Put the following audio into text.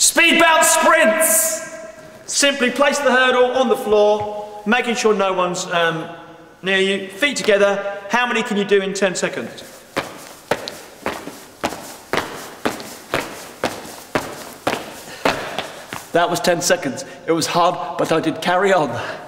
Speed bounce sprints. Simply place the hurdle on the floor, making sure no one's near you. Feet together. How many can you do in 10 seconds? That was 10 seconds. It was hard, but I did carry on.